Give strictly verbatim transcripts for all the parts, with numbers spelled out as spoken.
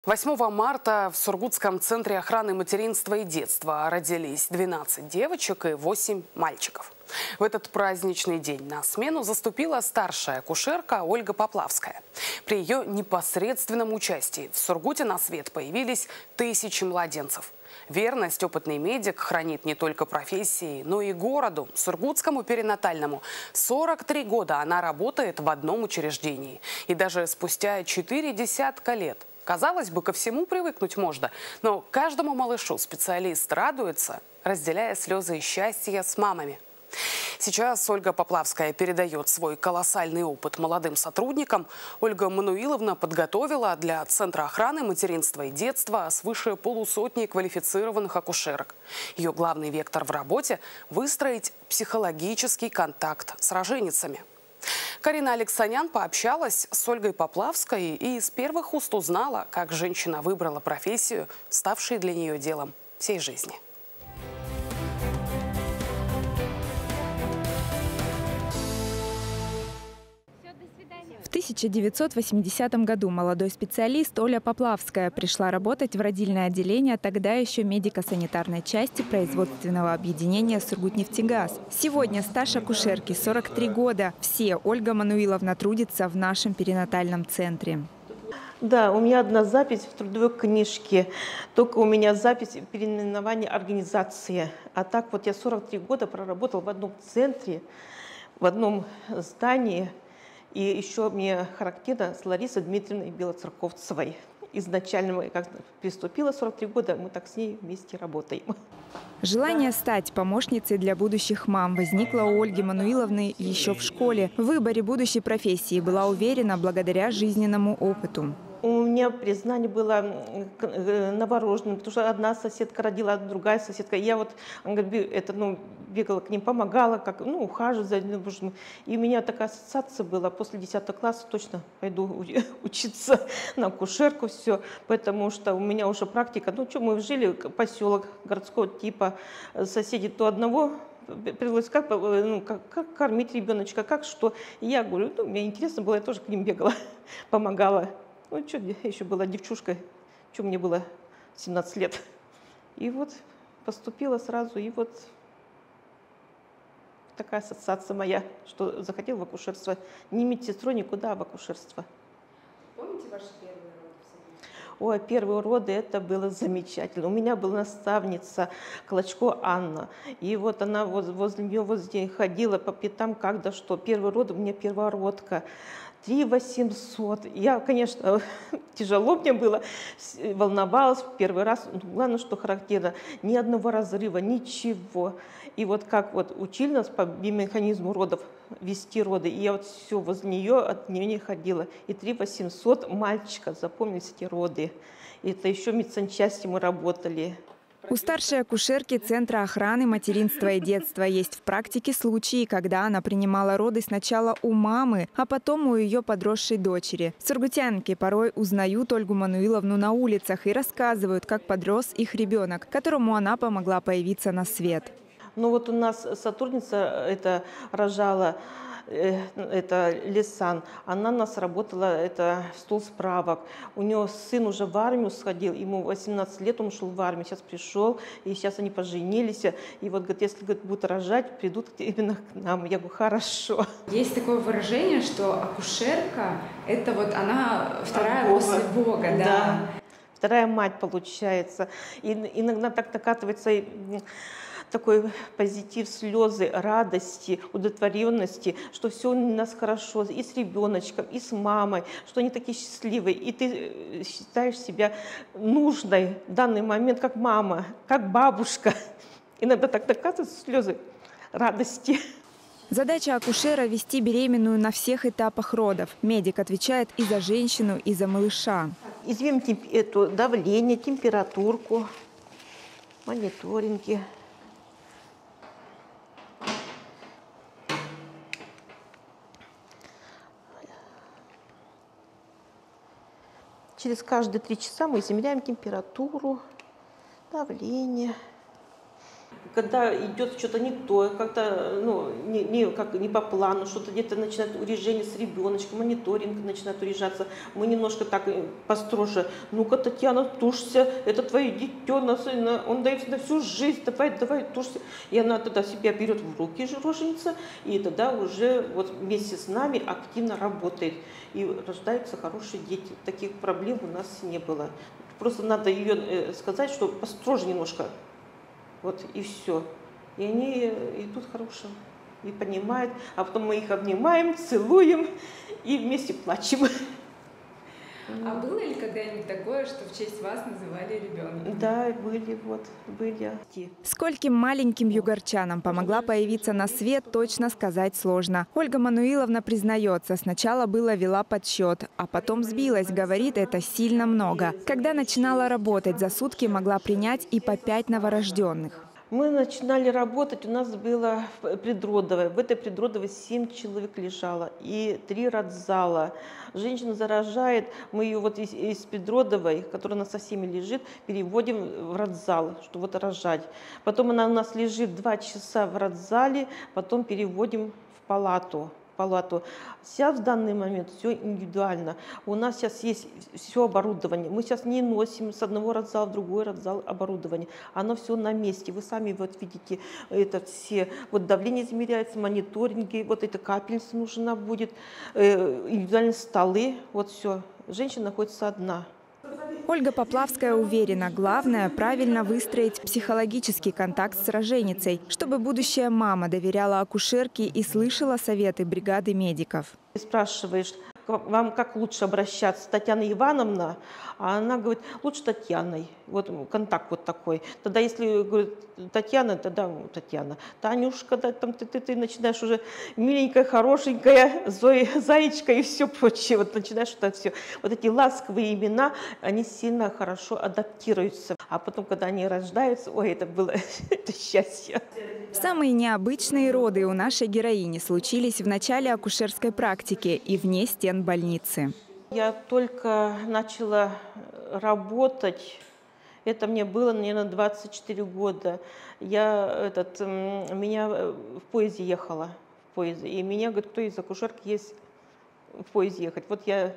восьмого марта в Сургутском центре охраны материнства и детства родились двенадцать девочек и восемь мальчиков. В этот праздничный день на смену заступила старшая акушерка Ольга Поплавская. При ее непосредственном участии в Сургуте на свет появились тысячи младенцев. Верность опытный медик хранит не только профессии, но и городу, Сургутскому перинатальному. сорок три года она работает в одном учреждении. И даже спустя четыре десятка лет, казалось бы, ко всему привыкнуть можно, но каждому малышу специалист радуется, разделяя слезы и счастья с мамами. Сейчас Ольга Поплавская передает свой колоссальный опыт молодым сотрудникам. Ольга Мануиловна подготовила для Центра охраны материнства и детства свыше полусотни квалифицированных акушерок. Ее главный вектор в работе – выстроить психологический контакт с роженицами. Карина Алексанян пообщалась с Ольгой Поплавской и с первых уст узнала, как женщина выбрала профессию, ставшей для нее делом всей жизни. В тысяча девятьсот восьмидесятом году молодой специалист Оля Поплавская пришла работать в родильное отделение тогда еще медико-санитарной части производственного объединения «Сургутнефтегаз». Сегодня стаж акушерки сорок три года. Все Ольга Мануиловна трудится в нашем перинатальном центре. Да, у меня одна запись в трудовой книжке, только у меня запись переименования организации. А так вот я сорок три года проработала в одном центре, в одном здании. И еще мне характерно с Ларисой Дмитриевной Белоцерковцевой. Изначально, мы как приступила сорок три года, мы так с ней вместе работаем. Желание стать помощницей для будущих мам возникло у Ольги Мануиловны еще в школе. В выборе будущей профессии была уверена благодаря жизненному опыту. У меня признание было новорожденным, потому что одна соседка родила, другая соседка. Я вот это, ну, бегала к ним, помогала, как, ну, ухаживать за ним. И у меня такая ассоциация была, после десятого класса точно пойду учиться на акушерку, все, потому что у меня уже практика. Ну, что, мы жили, поселок городского типа, соседи то одного пришлось, как, ну, как, как кормить ребеночка, как что. И я говорю, ну, мне интересно было, я тоже к ним бегала, помогала. Ну, что, я еще была девчушкой, что мне было семнадцать лет. И вот поступила сразу, и вот такая ассоциация моя, что захотела в акушерство. Не медсестрой, никуда, а в акушерство. Помните ваши первые роды? Ой, первые роды, это было замечательно. У меня была наставница Клочко Анна. И вот она возле нее возле ходила по пятам, как да что. Первый род у меня первородка. три восемьсот. Я, конечно, тяжело мне было, волновалась в первый раз. Главное, что характерно, ни одного разрыва, ничего. И вот как вот учили нас по биомеханизму родов вести роды, и я вот все возле нее, от нее не ходила. И три восемьсот мальчика, запомнились эти роды. И это еще в медсанчасти мы работали. У старшей акушерки Центра охраны материнства и детства есть в практике случаи, когда она принимала роды сначала у мамы, а потом у ее подросшей дочери. Сургутянки порой узнают Ольгу Мануиловну на улицах и рассказывают, как подрос их ребенок, которому она помогла появиться на свет. Ну вот у нас сотрудница это рожала, это Лисан, она у нас работала, это стол справок. У нее сын уже в армию сходил, ему восемнадцать лет, он ушел в армию, сейчас пришел, и сейчас они поженились. И вот, говорит, если, говорит, будут рожать, придут именно к нам. Я говорю, хорошо. Есть такое выражение, что акушерка – это вот она вторая Бога. после Бога. Да. Да. Вторая мать получается. И иногда так накатывается такой позитив, слезы, радости, удовлетворенности, что все у нас хорошо и с ребеночком, и с мамой, что они такие счастливые, и ты считаешь себя нужной в данный момент, как мама, как бабушка. Иногда так накатываются слезы радости. Задача акушера – вести беременную на всех этапах родов. Медик отвечает и за женщину, и за малыша. Измерим это давление, температурку, мониторинги. Через каждые три часа мы измеряем температуру, давление. Когда идет что-то не то, как-то ну, не, не, как, не по плану, что-то где-то начинает урежение с ребеночком, мониторинг начинает урежаться, мы немножко так построже. Ну-ка, Татьяна, тушься, это твое дитё, он дает на всю жизнь, давай, давай, тушься. И она тогда себя берет в руки, роженица, и тогда уже вот вместе с нами активно работает. И рождаются хорошие дети. Таких проблем у нас не было. Просто надо ее сказать, что построже немножко. Вот и все. И они идут хорошо, и понимают. А потом мы их обнимаем, целуем и вместе плачем. А было ли когда-нибудь такое, что в честь вас называли ребенка? Да, были, вот, были. Скольким маленьким югорчанам помогла появиться на свет, точно сказать сложно. Ольга Мануиловна признается, сначала было вела подсчет, а потом сбилась, говорит, это сильно много. Когда начинала работать, за сутки могла принять и по пять новорожденных. Мы начинали работать, у нас было предродовое. В этой предродовой семь человек лежало и три родзала. Женщина заражает, мы ее вот из, из предродовой, которая у нас со всеми лежит, переводим в родзал, чтобы вот рожать. Потом она у нас лежит два часа в родзале, потом переводим в палату. палату. Сейчас в данный момент все индивидуально. У нас сейчас есть все оборудование. Мы сейчас не носим с одного родзала в другой родзал оборудование. Оно все на месте. Вы сами вот видите, это все. Вот давление измеряется, мониторинги, вот эта капельница нужна будет, э, индивидуальные столы, вот все. Женщина находится одна. Ольга Поплавская уверена, главное – правильно выстроить психологический контакт с роженицей, чтобы будущая мама доверяла акушерке и слышала советы бригады медиков. Спрашиваешь, вам как лучше обращаться, Татьяна Ивановна? А она говорит, лучше Татьяной. Вот контакт вот такой. Тогда если говорит Татьяна, тогда Татьяна. Танюшка, да, там ты, ты, ты начинаешь уже миленькая, хорошенькая, Зоя, Заячка и все прочее. Вот начинаешь это все. Вот эти ласковые имена, они сильно хорошо адаптируются. А потом, когда они рождаются, ой, это было это счастье. Самые необычные роды у нашей героини случились в начале акушерской практики и вне стен больницы. Я только начала работать, это мне было, наверное, двадцать четыре года. Я, этот, меня в поезде ехала, в поезде, и меня, говорит, кто из акушерки есть в поезде ехать. Вот я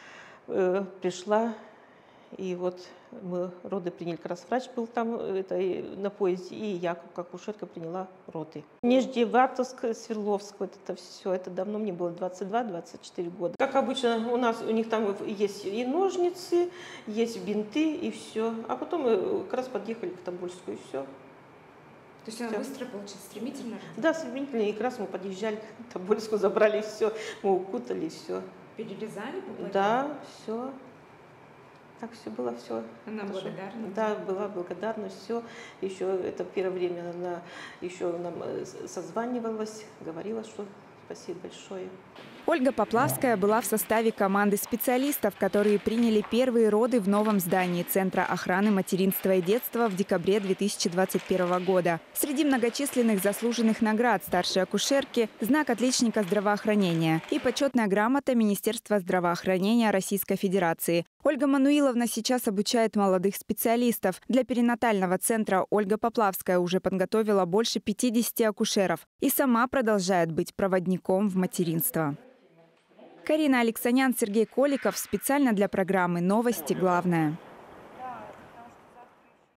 э, пришла, и вот мы роды приняли, как раз врач был там это, на поезде, и я, как акушерка, приняла роды. Нижневартовск, Свердловск, вот это все, это давно мне было двадцать два — двадцать четыре года. Как обычно, у нас, у них там есть и ножницы, есть бинты, и все. А потом мы как раз подъехали к Тобольску, и все. То есть она быстро, получается, стремительно? Да, стремительно, и как раз мы подъезжали к Тобольску, забрали все, мы укутали, все. Перерезали? Попадали? Да, все. Так все было, все. Она хорошо. благодарна? Да, была благодарна, все. Еще это первое время она еще нам созванивалась, говорила, что спасибо большое. Ольга Поплавская была в составе команды специалистов, которые приняли первые роды в новом здании Центра охраны материнства и детства в декабре две тысячи двадцать первого года. Среди многочисленных заслуженных наград старшей акушерки – знак отличника здравоохранения и почетная грамота Министерства здравоохранения Российской Федерации. Ольга Мануиловна сейчас обучает молодых специалистов. Для перинатального центра Ольга Поплавская уже подготовила больше пятидесяти акушеров и сама продолжает быть проводником в материнство. Карина Алексанян, Сергей Коликов. Специально для программы «Новости. Главное».